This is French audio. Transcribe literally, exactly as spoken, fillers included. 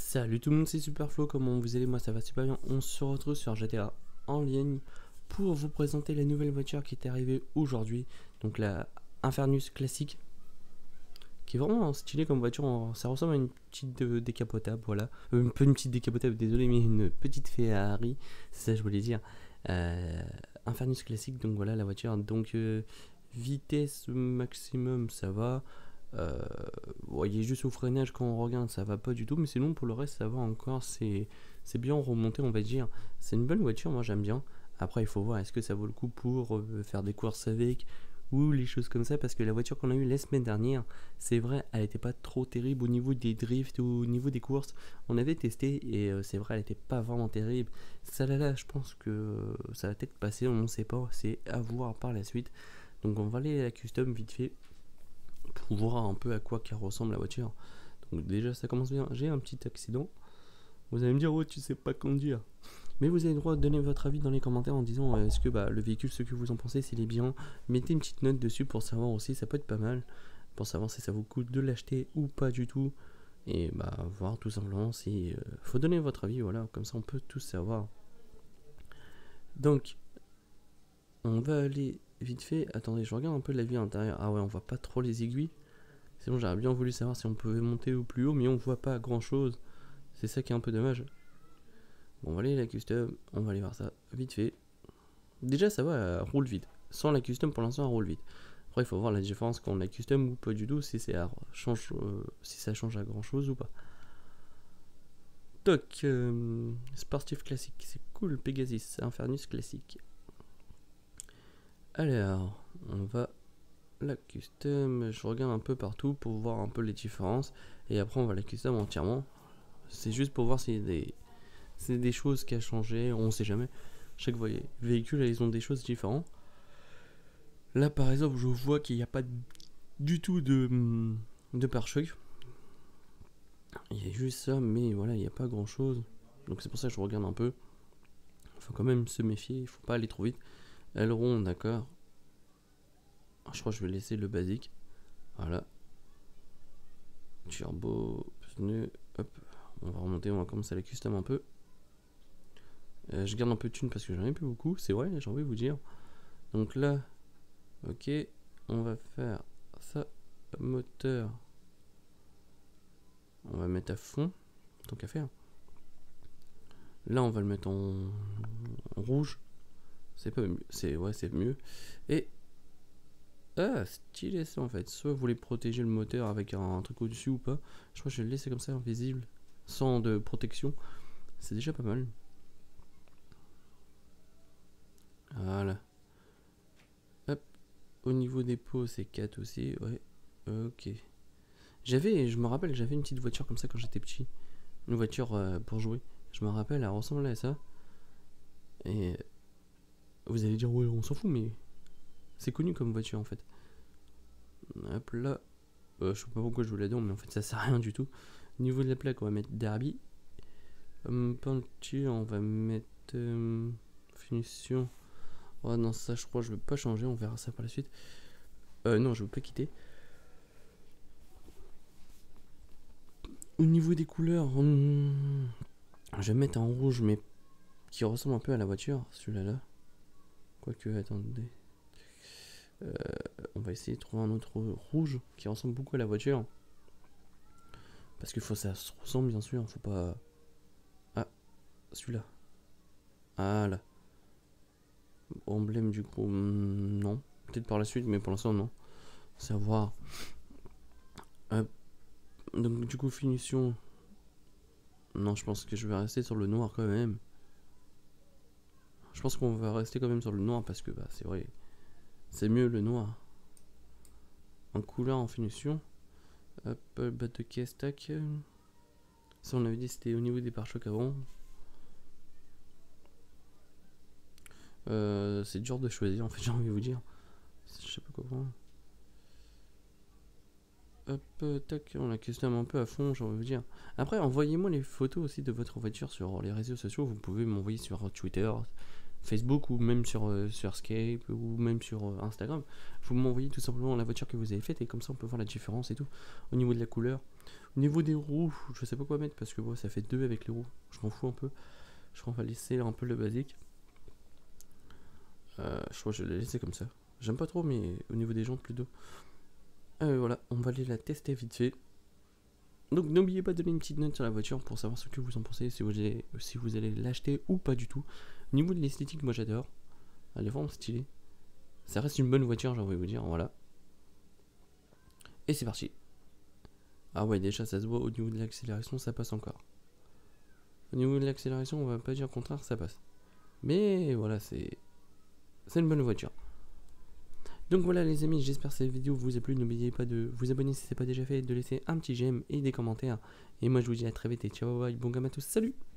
Salut tout le monde, c'est Superflo, comment vous allez? Moi ça va super bien. On se retrouve sur G T A en ligne pour vous présenter la nouvelle voiture qui est arrivée aujourd'hui. Donc la Infernus classique, qui est vraiment stylée comme voiture. Ça ressemble à une petite euh, décapotable, voilà. Euh, un peu une petite décapotable, désolé, mais une petite Ferrari, c'est ça que je voulais dire. Euh, Infernus classique, donc voilà la voiture. Donc euh, vitesse maximum, ça va. Euh, voyez juste au freinage quand on regarde ça va pas du tout, mais sinon pour le reste ça va encore, c'est c'est bien remonté on va dire. C'est une bonne voiture, moi j'aime bien. Après il faut voir est-ce que ça vaut le coup pour euh, faire des courses avec ou les choses comme ça, parce que la voiture qu'on a eue la semaine dernière, c'est vrai elle était pas trop terrible au niveau des drifts ou au niveau des courses. On avait testé et euh, c'est vrai elle était pas vraiment terrible. Ça là là je pense que euh, ça va peut-être passer, on ne sait pas, c'est à voir par la suite. Donc on va aller à la custom vite fait pour voir un peu à quoi qu'elle ressemble la voiture. Donc déjà ça commence bien. J'ai un petit accident. Vous allez me dire ouais tu sais pas conduire. Mais vous avez le droit de donner votre avis dans les commentaires en disant euh, est-ce que bah, le véhicule, ce que vous en pensez, s'il est bien. Mettez une petite note dessus pour savoir aussi, ça peut être pas mal. Pour savoir si ça vous coûte de l'acheter ou pas du tout. Et bah voir tout simplement si... Euh, faut donner votre avis, voilà, comme ça on peut tout savoir. Donc, on va aller vite fait. Attendez, je regarde un peu la vie intérieure. Ah ouais, on voit pas trop les aiguilles. Sinon j'aurais bien voulu savoir si on pouvait monter au plus haut, mais on voit pas grand chose. C'est ça qui est un peu dommage. Bon, on va aller à la custom, on va aller voir ça vite fait. Déjà ça va, elle roule vite. Sans la custom pour l'instant elle roule vite. Après il faut voir la différence quand on la custom ou pas du tout, si, change, euh, si ça change à grand chose ou pas. Toc, euh, sportif classique, c'est cool, Pegasus, Infernus classique. Alors, on va la custom, je regarde un peu partout pour voir un peu les différences et après on va la custom entièrement. C'est juste pour voir s'il y a des, c'est des choses qui a changé, on sait jamais. Chaque véhicule ils ont des choses différentes. Là par exemple je vois qu'il n'y a pas du tout de, de pare-choc. Il y a juste ça, mais voilà il n'y a pas grand chose. Donc c'est pour ça que je regarde un peu. Il faut quand même se méfier, il faut pas aller trop vite. Aileron, d'accord. Je crois que je vais laisser le basique. Voilà. Turbo, pneu, hop. On va remonter, on va commencer à la custom un peu. Euh, je garde un peu de thune parce que j'en ai plus beaucoup, c'est vrai, j'ai envie de vous dire. Donc là, ok, on va faire ça. Moteur, on va mettre à fond, tant qu'à faire. Là, on va le mettre en, en rouge. C'est pas mieux, c'est ouais, c'est mieux. Et ah, stylé ça en fait. Soit vous voulez protéger le moteur avec un, un truc au-dessus ou pas. Je crois que je vais le laisser comme ça, invisible, sans de protection. C'est déjà pas mal. Voilà. Hop. Au niveau des pots, c'est quatre aussi. Ouais. Ok. J'avais, je me rappelle, j'avais une petite voiture comme ça quand j'étais petit. Une voiture euh, pour jouer. Je me rappelle, elle ressemblait à ça. Et vous allez dire, ouais, on s'en fout, mais c'est connu comme voiture en fait. Hop là. Euh, je sais pas pourquoi je vous la donne, mais en fait ça sert à rien du tout. Au niveau de la plaque, on va mettre Derby. Hum, peinture, on va mettre euh, finition. Oh non, ça je crois que je vais pas changer, on verra ça par la suite. Euh, non, je veux pas quitter. Au niveau des couleurs, on... je vais mettre un rouge, mais qui ressemble un peu à la voiture, celui-là là. Quoique, attendez. Euh, on va essayer de trouver un autre rouge qui ressemble beaucoup à la voiture. Parce qu'il faut que ça se ressemble, bien sûr, faut pas... Ah, celui-là. Ah là. Emblème du groupe, non. Peut-être par la suite, mais pour l'instant, non. C'est à voir. Euh, donc, du coup, finition. Non, je pense que je vais rester sur le noir quand même. Je pense qu'on va rester quand même sur le noir parce que, bah, c'est vrai. C'est mieux le noir. En couleur, en finition. Hop, bas de caisse, tac. Ça, on avait dit c'était au niveau des pare-chocs avant. Euh, c'est dur de choisir, en fait, j'ai envie de vous dire. Je sais pas comment. Hop, tac, on la custom un peu à fond, j'ai envie de vous dire. Après, envoyez-moi les photos aussi de votre voiture sur les réseaux sociaux. Vous pouvez m'envoyer sur Twitter, Facebook ou même sur, euh, sur Skype ou même sur euh, Instagram. Vous m'envoyez tout simplement la voiture que vous avez faite et comme ça on peut voir la différence et tout. Au niveau de la couleur, Niveau des roues, je sais pas quoi mettre parce que bon, ça fait deux avec les roues. Je m'en fous un peu. Je crois qu'on va laisser un peu le basique. Euh, je crois que je vais la laisser comme ça. J'aime pas trop, mais au niveau des jantes plutôt. Euh, voilà, on va aller la tester vite fait. Donc n'oubliez pas de donner une petite note sur la voiture pour savoir ce que vous en pensez, si vous allez, si vous allez l'acheter ou pas du tout. Au niveau de l'esthétique, moi j'adore. Elle est vraiment stylée. Ça reste une bonne voiture, j'ai envie de vous dire, voilà. Et c'est parti. Ah ouais, déjà ça se voit au niveau de l'accélération, ça passe encore. Au niveau de l'accélération, on va pas dire le contraire, ça passe. Mais voilà, c'est c'est une bonne voiture. Donc voilà les amis, j'espère que cette vidéo vous a plu. N'oubliez pas de vous abonner si ce n'est pas déjà fait, de laisser un petit j'aime et des commentaires. Et moi je vous dis à très vite et ciao, bye, bon gamme à tous, salut!